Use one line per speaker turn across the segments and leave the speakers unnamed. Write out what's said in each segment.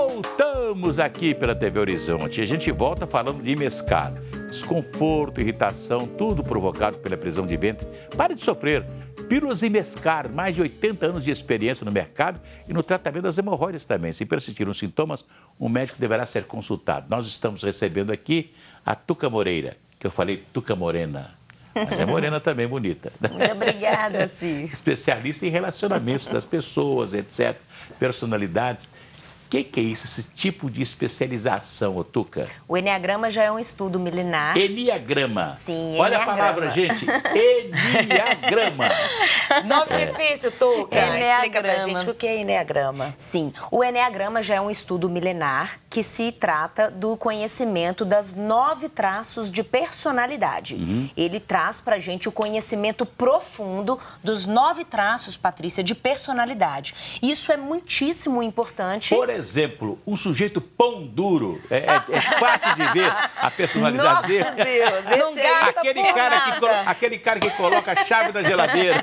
Voltamos aqui pela TV Horizonte. A gente volta falando de Imescar. Desconforto, irritação, tudo provocado pela prisão de ventre. Pare de sofrer. Pílulas Imescar, mais de 80 anos de experiência no mercado e no tratamento das hemorroidas também. Se persistirem os sintomas, o médico deverá ser consultado. Nós estamos recebendo aqui a Tuca Moreira, que eu falei Tuca Morena. Mas é morena também, bonita.
Muito obrigada, Cir.
Especialista em relacionamentos das pessoas, etc. Personalidades. O que é isso, esse tipo de especialização, ô Tuca?
O Enneagrama já é um estudo milenar.
Enneagrama.
Sim,
Olha
Enneagrama.
a palavra, gente. Enneagrama.
Nome difícil, Tuca.
Enneagrama.
Explica pra gente o que é Enneagrama.
Sim, o Enneagrama já é um estudo milenar que se trata do conhecimento das 9 traços de personalidade. Ele traz pra gente o conhecimento profundo dos 9 traços, Patrícia, de personalidade. Isso é muitíssimo importante.
Por exemplo, um sujeito pão duro. É fácil de ver a personalidade
Nossa,
dele.
Deus,
Não
esse aí...
gasta
Aquele cara que coloca a chave da geladeira.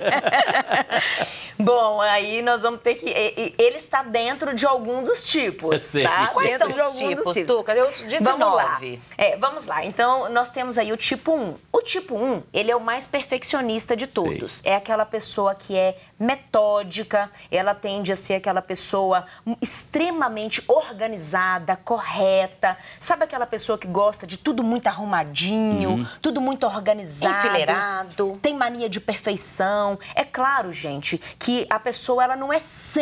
Bom, aí nós vamos ter que... Ele está dentro de algum dos tipos,
Sei.
tá?
Quais
Dentro
são
de
os
algum dos
tipos, Tuca? Eu disse
Vamos lá.
9.
Vamos lá. Então, nós temos aí o tipo 1. O tipo 1, ele é o mais perfeccionista de todos. É aquela pessoa que é metódica, ela tende a ser aquela pessoa extremamente organizada, correta. Sabe aquela pessoa que gosta de tudo muito arrumadinho, tudo muito organizado.
Enfileirado.
Tem mania de perfeição. É claro, gente, que a pessoa ela não é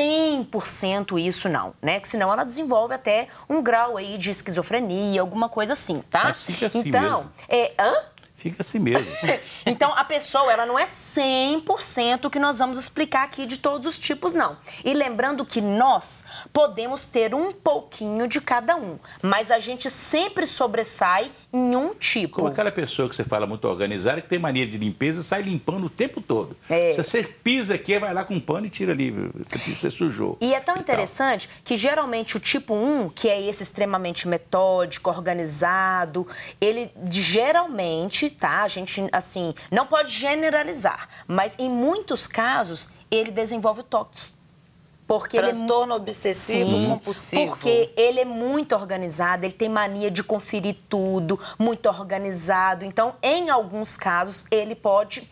100% isso, não, né? Que senão ela desenvolve até um grau aí de esquizofrenia, alguma coisa assim, tá?
Mas fica assim
então,
mesmo. Fica assim mesmo.
Então, a pessoa, ela não é 100% que nós vamos explicar aqui de todos os tipos, não. E lembrando que nós podemos ter um pouquinho de cada um, mas a gente sempre sobressai em um tipo.
Como aquela pessoa que você fala muito organizada, que tem mania de limpeza, sai limpando o tempo todo. Se você pisa aqui, vai lá com um pano e tira ali, você sujou.
E é tão interessante que geralmente o tipo 1, que é esse extremamente metódico, organizado, ele geralmente, tá? A gente, assim, não pode generalizar, mas em muitos casos ele desenvolve o toque. Porque
Transtorno obsessivo compulsivo.
Porque ele é muito organizado, ele tem mania de conferir tudo, muito organizado. Então, em alguns casos, ele pode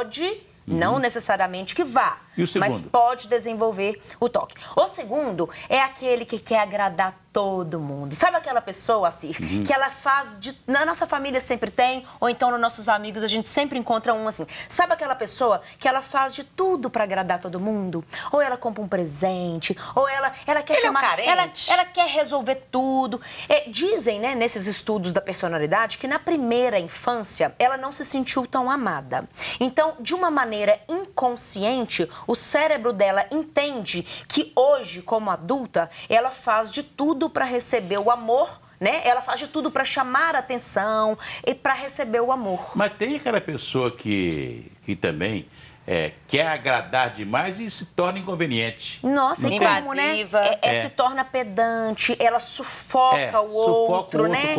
não necessariamente que vá,
E o segundo?
mas pode desenvolver o toque. O segundo é aquele que quer agradar todo mundo. Sabe aquela pessoa, Cir, que ela faz na nossa família sempre tem, ou então nos nossos amigos a gente sempre encontra um assim. Sabe aquela pessoa que ela faz de tudo para agradar todo mundo? Ou ela compra um presente, ou ela quer
Ele
chamar,
é um carente.
ela quer resolver tudo. Dizem, né, nesses estudos da personalidade, que na primeira infância ela não se sentiu tão amada. Então, de uma maneira inconsciente, o cérebro dela entende que hoje, como adulta, ela faz de tudo para receber o amor, né? Ela faz de tudo para chamar a atenção e para receber o amor.
Mas tem aquela pessoa que também quer agradar demais e se torna inconveniente.
Nossa, e como, né?
Invasiva.
Se torna pedante, ela sufoca o outro, né?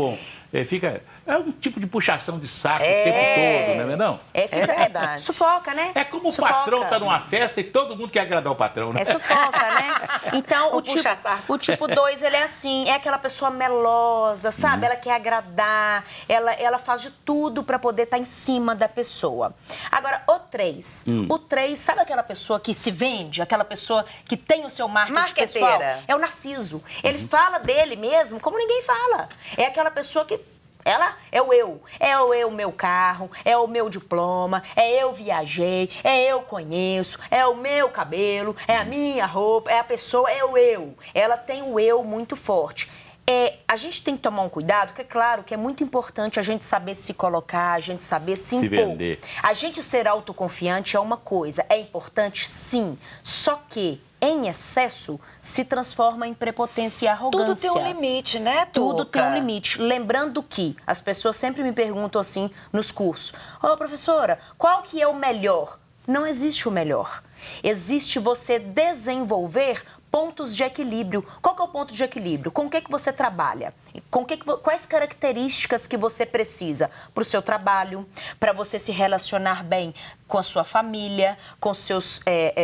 É um tipo de puxação de saco o tempo todo, não é não?
É verdade.
Sufoca, né?
É como
Sufoca.
o patrão tá numa festa e todo mundo quer agradar o patrão, né?
Sufoca, né? Então,
puxa-saco.
o tipo 2, ele é assim, é aquela pessoa melosa, sabe? Ela quer agradar, ela faz de tudo para poder estar em cima da pessoa. Agora, o 3. O 3, sabe aquela pessoa que se vende? Aquela pessoa que tem o seu marketing pessoal? É o narciso. Ele fala dele mesmo como ninguém fala. É aquela pessoa que... Ela é o eu. É o eu, meu carro, é o meu diploma, é eu viajei, é eu conheço, é o meu cabelo, é a minha roupa, é a pessoa, é o eu. Ela tem o eu muito forte. A gente tem que tomar um cuidado, porque é claro que é muito importante a gente saber se colocar, a gente saber se impor.
Vender.
A gente ser autoconfiante é uma coisa, é importante sim, só que em excesso se transforma em prepotência e arrogância.
Tudo tem um limite, né, Tuca?
Tudo tem um limite. Lembrando que as pessoas sempre me perguntam assim nos cursos: ô, professora, qual que é o melhor? Não existe o melhor. Existe você desenvolver pontos de equilíbrio. Qual que é o ponto de equilíbrio? Com o que você trabalha? Quais características que você precisa para o seu trabalho, para você se relacionar bem com a sua família, com seus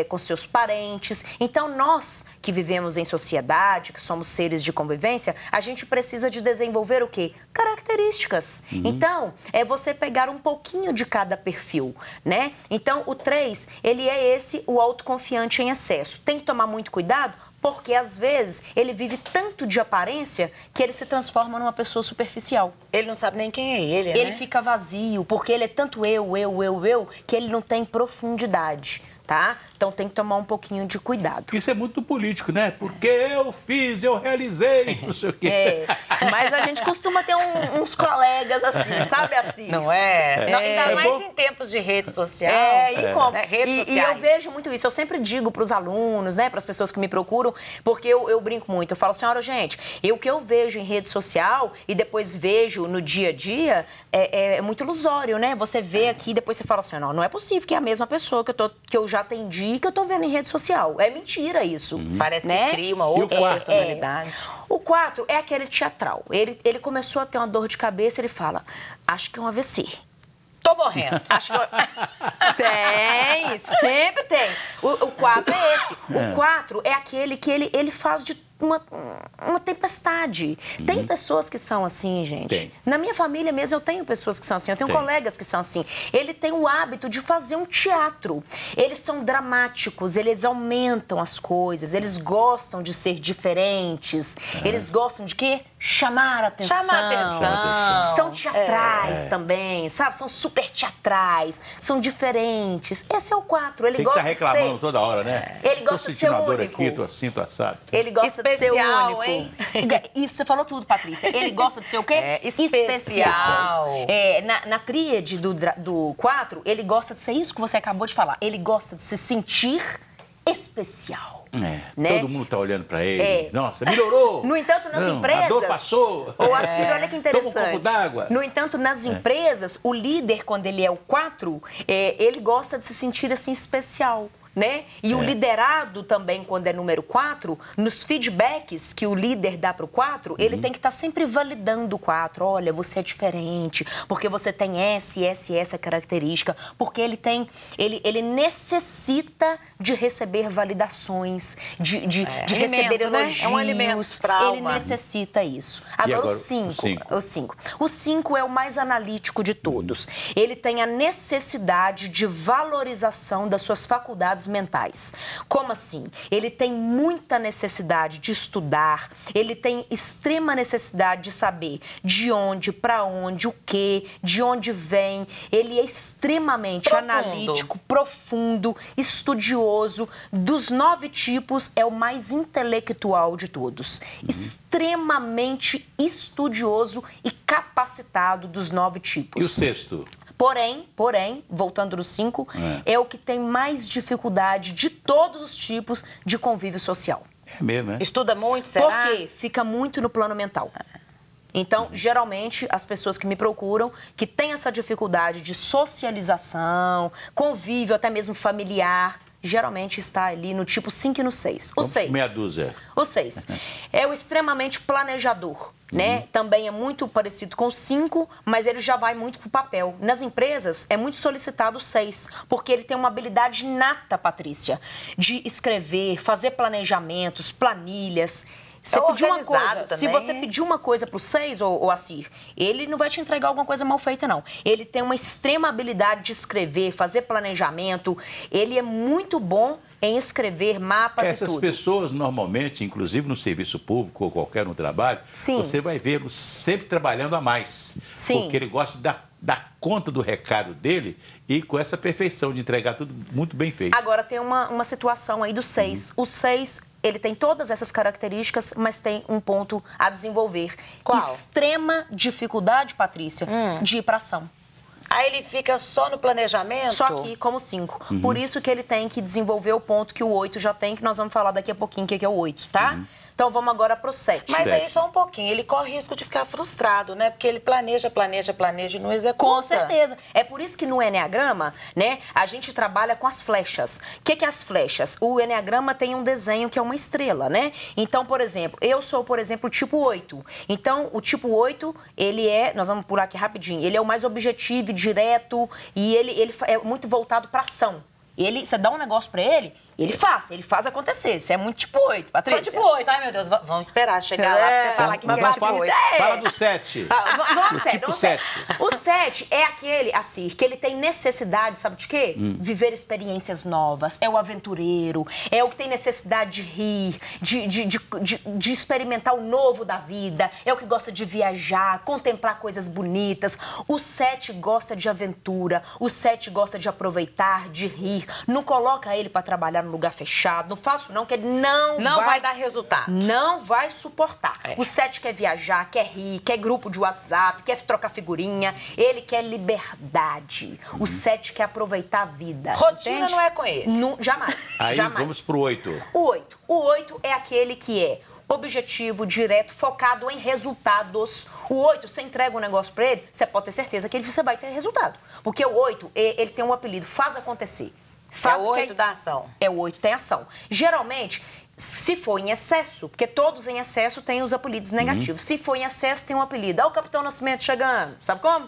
parentes. Então, nós que vivemos em sociedade, que somos seres de convivência, a gente precisa de desenvolver o quê? Características. Então, é você pegar um pouquinho de cada perfil, né? Então, o 3, ele é o autoconfiante em excesso. Tem que tomar muito cuidado, porque, às vezes, ele vive tanto de aparência que ele se transforma numa pessoa superficial.
Ele não sabe nem quem é ele, né?
Ele fica vazio, porque ele é tanto eu, que ele não tem profundidade, tá? Então, tem que tomar um pouquinho de cuidado.
Isso é muito político, né? Porque eu fiz, eu realizei, não sei o quê.
Mas a gente costuma ter uns colegas assim, sabe assim?
Não é? Não, ainda mais
bom.
em tempos de rede social.
Né?
Redes
E
sociais.
eu vejo muito isso. Eu sempre digo para os alunos, né, para as pessoas que me procuram, porque eu brinco muito. Eu falo assim, olha, gente, o que eu vejo em rede social e depois vejo no dia a dia é muito ilusório, né? Você vê aqui e depois você fala assim, não é possível que é a mesma pessoa que eu já atendi que eu tô vendo em rede social. É mentira isso.
Parece
né?
que cria uma outra personalidade.
O 4 é aquele teatral. Ele começou a ter uma dor de cabeça, ele fala, acho que é um AVC.
Tô morrendo.
Acho que tem, sempre tem. O 4 é esse. O 4 é aquele que ele faz de uma tempestade. Tem pessoas que são assim, gente.
Tem.
Na minha família mesmo eu tenho pessoas que são assim, eu tenho colegas que são assim. Ele tem o hábito de fazer um teatro. Eles são dramáticos, eles aumentam as coisas, eles gostam de ser diferentes. Eles gostam de quê? Chamar a atenção.
Chamar a atenção.
São teatrais também, sabe? São super teatrais, são diferentes. Esse é o 4, ele
Tem que
gosta
estar reclamando
de ser...
toda hora, né?
Ele gosta de ser
Tô sentindo uma dor
único.
aqui, tô assim, tô assado.
Ele gosta de ser
Especial,
único.
hein?
Isso, você falou tudo, Patrícia. Ele gosta de ser o quê?
Especial.
Na tríade do 4, ele gosta de ser isso que você acabou de falar. Ele gosta de se sentir especial. Né?
Todo mundo tá olhando pra ele. Nossa, melhorou!
No entanto, nas empresas...
A dor passou!
Ou assim, olha que interessante.
Toma um copo d'água.
No entanto, nas empresas, o líder, quando ele é o 4, ele gosta de se sentir assim especial. Né? E o liderado também, quando é número 4, nos feedbacks que o líder dá para o 4, ele tem que estar sempre validando o 4. Olha, você é diferente, porque você tem essa característica, porque ele necessita de receber validações, de receber elogios.
Né? É um alimento para a alma.
Ele necessita isso. Agora, o 5. O 5 é o mais analítico de todos. Ele tem a necessidade de valorização das suas faculdades mentais. Como assim? Ele tem muita necessidade de estudar, ele tem extrema necessidade de saber de onde, para onde, o que, de onde vem. Ele é extremamente analítico, profundo, estudioso. Dos 9 tipos, é o mais intelectual de todos. Extremamente estudioso e capacitado dos 9 tipos.
E o 6º?
Porém, voltando no 5, é o que tem mais dificuldade de todos os tipos de convívio social.
É mesmo, né?
Estuda muito, será?
Por quê? Fica muito no plano mental. Então, geralmente, as pessoas que me procuram, que têm essa dificuldade de socialização, convívio, até mesmo familiar, geralmente está ali no tipo 5 e no 6. O 6.
Meia dúzia.
O 6 é o extremamente planejador, né? Também é muito parecido com o 5, mas ele já vai muito pro papel. Nas empresas, é muito solicitado o 6, porque ele tem uma habilidade inata, Patrícia, de escrever, fazer planejamentos, planilhas. Você pediu uma coisa, se você pedir uma coisa pro 6, ou Assir, ele não vai te entregar alguma coisa mal feita, não. Ele tem uma extrema habilidade de escrever, fazer planejamento. Ele é muito bom em escrever mapas e tudo.
Essas pessoas, normalmente, inclusive no serviço público ou qualquer no trabalho, você vai vê-lo sempre trabalhando a mais.
Sim.
Porque ele gosta de dar conta do recado dele e com essa perfeição de entregar tudo muito bem feito.
Agora, tem uma situação aí do 6. O 6, ele tem todas essas características, mas tem um ponto a desenvolver.
Qual?
Extrema dificuldade, Patrícia, de ir para ação.
Aí ele fica só no planejamento?
Só aqui, como 5. Por isso que ele tem que desenvolver o ponto que o 8 já tem, que nós vamos falar daqui a pouquinho, que é o 8, tá? Então vamos agora pro 7.
Mas aí só um pouquinho, ele corre risco de ficar frustrado, né? Porque ele planeja e não executa.
Com certeza. É por isso que no Eneagrama, né, a gente trabalha com as flechas. O que é as flechas? O Eneagrama tem um desenho que é uma estrela, né? Então, por exemplo, eu sou, por exemplo, o tipo 8. Então, o tipo 8, ele é, nós vamos pular aqui rapidinho, ele é o mais objetivo, direto, e ele é muito voltado para ação. Você dá um negócio pra ele faz acontecer. Você é muito tipo 8, Patrícia.
Sou tipo 8, ai meu Deus, vamos esperar chegar lá pra você falar que é tipo 8.
Fala do 7.
Vamos
tipo 7.
O 7 é aquele, assim, que ele tem necessidade, sabe de quê? Viver experiências novas. É o aventureiro, é o que tem necessidade de rir, de experimentar o novo da vida, é o que gosta de viajar, contemplar coisas bonitas. O 7 gosta de aventura, o 7 gosta de aproveitar, de rir. Não coloca ele pra trabalhar no lugar fechado, não faço não, que ele não
vai dar resultado.
Não vai suportar. O 7 quer viajar, quer rir, quer grupo de WhatsApp, quer trocar figurinha, ele quer liberdade. O 7 quer aproveitar a vida.
Rotina
entende?
não é com ele.
Jamais.
Aí
jamais.
vamos pro 8.
O 8 é aquele que é objetivo, direto, focado em resultados. O 8, você entrega um negócio pra ele, você pode ter certeza que você vai ter resultado. Porque o 8, ele tem um apelido, faz acontecer.
É o 8 da ação.
É o 8 tem ação. Geralmente, se for em excesso, porque todos em excesso têm os apelidos negativos. Se for em excesso, tem um apelido. Ao Capitão Nascimento chegando, sabe como?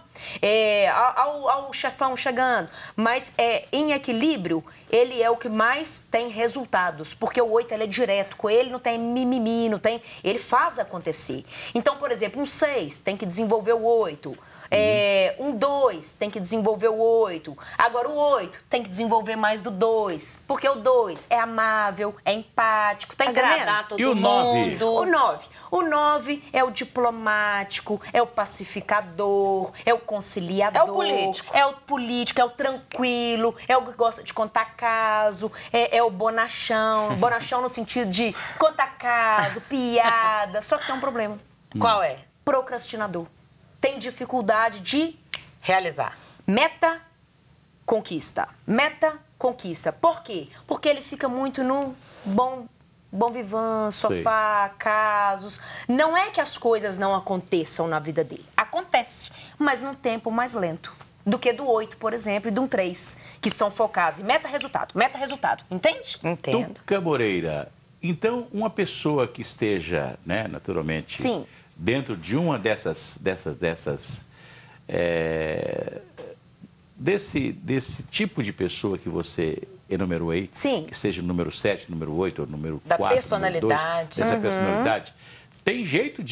Ao chefão chegando. Mas em equilíbrio, ele é o que mais tem resultados. Porque o 8, ele é direto. Com ele não tem mimimi, não tem... Ele faz acontecer. Então, por exemplo, um 6 tem que desenvolver o 8. Um 2 tem que desenvolver o 8. Agora o 8 tem que desenvolver mais do 2. Porque o 2 é amável, é empático, tá entendendo?
Agradar todo
E o 9?
mundo.
O 9. O 9 é o diplomático, é o pacificador, é o conciliador.
É o político.
É o político, é o tranquilo, é o que gosta de contar caso, é o bonachão. Bonachão no sentido de contar caso, piada. Só que tem um problema.
Qual é?
Procrastinador. Tem dificuldade de
realizar.
Meta, conquista. Meta, conquista. Por quê? Porque ele fica muito no bom vivant, sofá, casos. Não é que as coisas não aconteçam na vida dele. Acontece, mas num tempo mais lento do que do 8, por exemplo, e do 3, que são focados em meta-resultado. Meta-resultado. Entende?
Entendo.
Tuca Moreira, então uma pessoa que esteja, né, naturalmente...
Sim.
Dentro de uma desse tipo de pessoa que você enumerou aí,
sim,
que seja o número 7, número 8, ou número 4,
da personalidade.
Dessa personalidade, tem jeito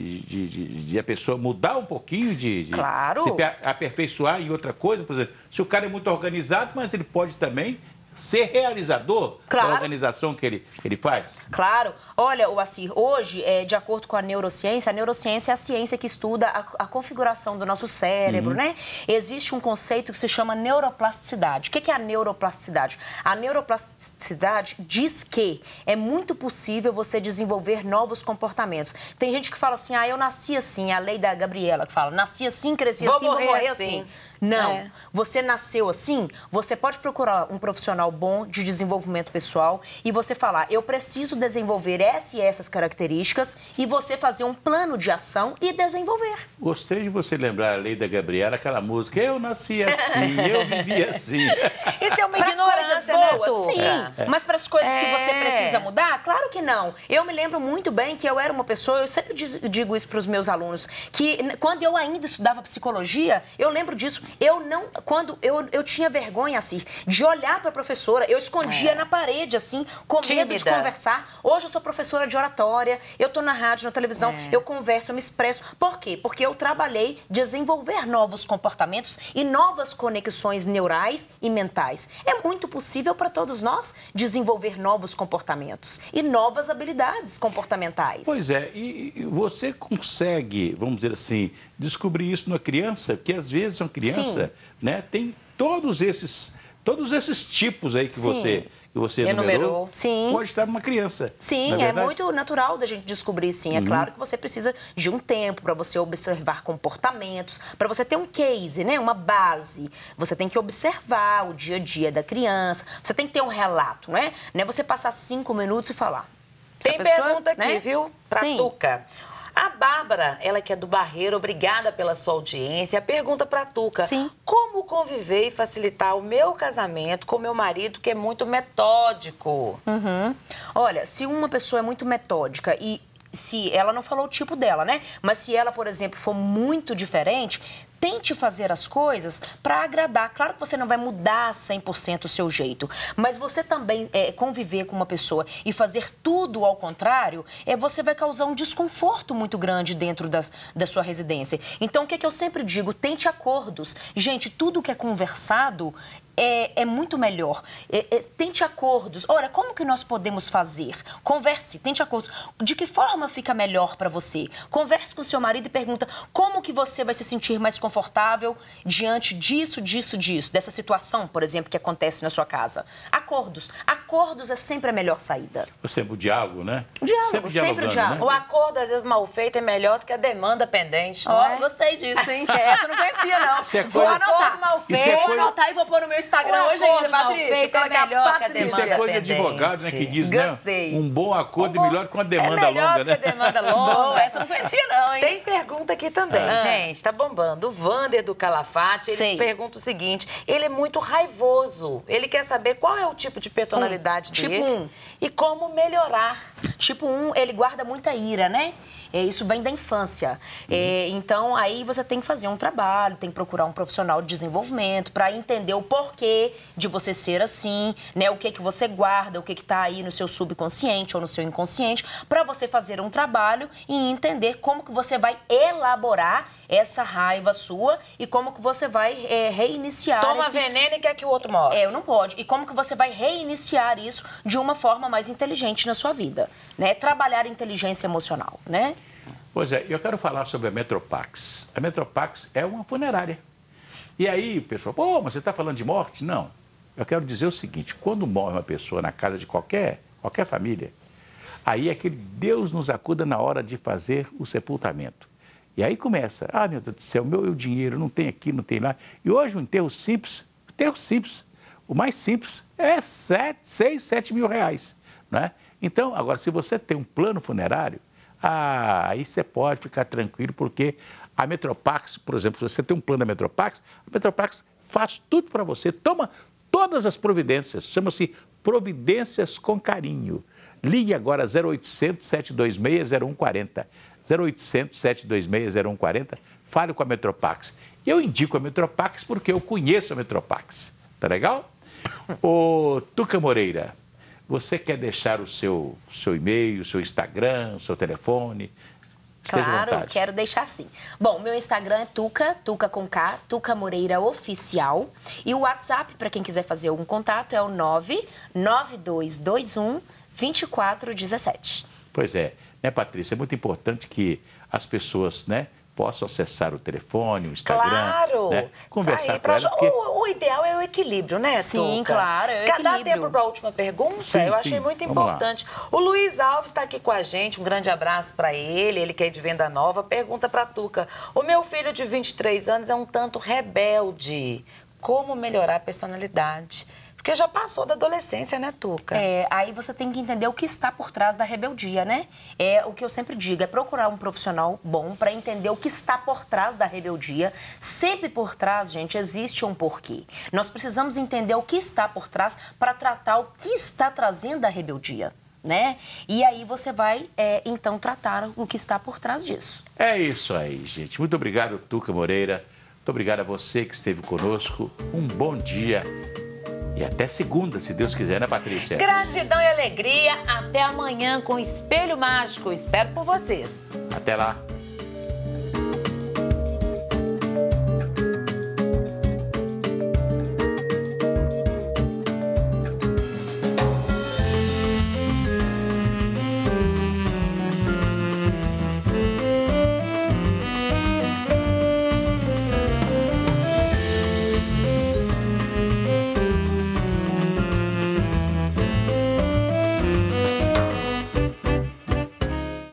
de a pessoa mudar um pouquinho,
claro,
se aperfeiçoar em outra coisa? Por exemplo, se o cara é muito organizado, mas ele pode também ser realizador, claro, da organização que ele faz?
Claro. Olha, Oacir, hoje, de acordo com a neurociência é a ciência que estuda a configuração do nosso cérebro, né? Existe um conceito que se chama neuroplasticidade. O que é a neuroplasticidade? A neuroplasticidade diz que é muito possível você desenvolver novos comportamentos. Tem gente que fala assim, eu nasci assim, a lei da Gabriela que fala, nasci assim, cresci assim, vou morrer assim. Não, você nasceu assim, você pode procurar um profissional bom de desenvolvimento pessoal e você falar, eu preciso desenvolver essas e essas características e você fazer um plano de ação e desenvolver.
Gostei de você lembrar a lei da Gabriela, aquela música, eu nasci assim, eu vivi assim.
Isso é uma ignorância,
boas, né, sim, mas para as coisas que você precisa mudar, claro que não. Eu me lembro muito bem que eu era uma pessoa, eu sempre digo isso para os meus alunos, que quando eu ainda estudava psicologia, eu lembro disso, quando eu tinha vergonha, assim, de olhar para a professora, eu escondia na parede, assim, com medo de conversar. Hoje eu sou professora de oratória, eu tô na rádio, na televisão, eu converso, eu me expresso. Por quê? Porque eu trabalhei desenvolver novos comportamentos e novas conexões neurais e mentais. É muito possível para todos nós desenvolver novos comportamentos e novas habilidades comportamentais.
Pois é, e você consegue, vamos dizer assim, descobrir isso na criança? Porque às vezes uma criança, né, tem todos esses tipos aí que você enumerou,
sim,
pode estar numa criança.
Sim, é muito natural da gente descobrir, sim. É claro que você precisa de um tempo para você observar comportamentos, para você ter um case, né, uma base. Você tem que observar o dia a dia da criança, você tem que ter um relato, né? Não é você passar 5 minutos e falar.
Tem pergunta aqui,
né?
viu? Pra
Sim.
Tuca. A Bárbara, ela que é do Barreiro, obrigada pela sua audiência. Pergunta pra Tuca.
Sim.
Como conviver e facilitar o meu casamento com meu marido, que é muito metódico?
Olha, se uma pessoa é muito metódica e se ela não falou o tipo dela, né? Mas se ela, por exemplo, for muito diferente, tente fazer as coisas para agradar. Claro que você não vai mudar 100% o seu jeito, mas você também conviver com uma pessoa e fazer tudo ao contrário, você vai causar um desconforto muito grande dentro da sua residência. Então, o que eu sempre digo? Tente acordos. Gente, tudo que é conversado é muito melhor. Tente acordos. Ora, como que nós podemos fazer? Converse, tente acordos. De que forma fica melhor para você? Converse com seu marido e pergunta como que você vai se sentir mais confortável diante disso, dessa situação, por exemplo, que acontece na sua casa. Acordos. Acordos é sempre a melhor saída.
Sempre o diálogo, né?
Diálogo, sempre o diálogo.
né?
O acordo, às vezes, mal feito é melhor do que a demanda pendente, não é?
Gostei disso, hein? Essa eu não conhecia, não.
Isso é
Vou
coisa-
anotar.
mal
Isso é
feito.
Vou
coisa-
anotar e vou pôr no meu Instagram
O
hoje ainda,
acordo mal
Patrícia.
feito é
Colocar
melhor que a
Patrícia.
Isso é coisa de
pendente.
advogado, né? Que diz, né?
Gostei.
Um bom acordo é melhor que uma demanda
é melhor
longa,
do que
né?
a demanda longa.
Boa, essa eu não conhecia, não, hein?
Tem pergunta aqui também, gente. Tá bombando. O Vander do Calafate, ele
Sei.
pergunta o seguinte: ele é muito raivoso. Ele quer saber qual é o tipo de personalidade
Tipo
dele
um.
e como melhorar.
Tipo 1, ele guarda muita ira, né? Isso vem da infância. Então, aí você tem que fazer um trabalho, tem que procurar um profissional de desenvolvimento para entender o porquê de você ser assim, né? O que que você guarda, o que que tá aí no seu subconsciente ou no seu inconsciente, para você fazer um trabalho e entender como que você vai elaborar essa raiva sua e como que você vai reiniciar
Toma
esse...
veneno e quer que o outro morra.
Não pode. E como que você vai reiniciar isso de uma forma mais inteligente na sua vida, né? Trabalhar inteligência emocional, né?
Pois é, eu quero falar sobre a Metropax. A Metropax é uma funerária. E aí, o pessoal, pô, mas você está falando de morte? Não. Eu quero dizer o seguinte, quando morre uma pessoa na casa de qualquer família, aí é que Deus nos acuda na hora de fazer o sepultamento. E aí começa, meu Deus do céu, meu dinheiro não tem aqui, não tem lá. E hoje o enterro simples, o mais simples é 6, 7 mil reais, né? Então, agora, se você tem um plano funerário, aí você pode ficar tranquilo, porque a Metropax, por exemplo, se você tem um plano da Metropax, a Metropax faz tudo para você, toma todas as providências, chama-se Providências com Carinho. Ligue agora 0800 726 0140. 0800 726 0140, fale com a Metropax. Eu indico a Metropax porque eu conheço a Metropax. Tá legal? Ô, Tuca Moreira, você quer deixar o seu e-mail, o seu Instagram, o seu telefone? Esteja à
Claro,
vontade.
quero deixar sim. Bom, meu Instagram é Tuca com K, Tuca Moreira Oficial. E o WhatsApp, para quem quiser fazer algum contato, é o 99221 2417.
Pois é, né, Patrícia? É muito importante que as pessoas, né, possam acessar o telefone, o Instagram,
Claro!
né, conversar
Tá
com ela. Porque...
o ideal é o equilíbrio, né,
Sim,
Tuca?
claro, é o
Dá
equilíbrio.
tempo para a última pergunta?
Sim,
Eu achei
sim.
muito
Vamos lá.
importante. O Luiz Alves está aqui com a gente, um grande abraço para ele que é de Venda Nova. Pergunta para Tuca: o meu filho de 23 anos é um tanto rebelde. Como melhorar a personalidade? Porque já passou da adolescência, né, Tuca?
Aí você tem que entender o que está por trás da rebeldia, né? O que eu sempre digo, é procurar um profissional bom para entender o que está por trás da rebeldia. Sempre por trás, gente, existe um porquê. Nós precisamos entender o que está por trás para tratar o que está trazendo a rebeldia, né? E aí você vai, então, tratar o que está por trás disso.
É isso aí, gente. Muito obrigado, Tuca Moreira. Muito obrigado a você que esteve conosco. Um bom dia. E até segunda, se Deus quiser, né, Patrícia?
Gratidão e alegria. Até amanhã com o Espelho Mágico. Espero por vocês.
Até lá.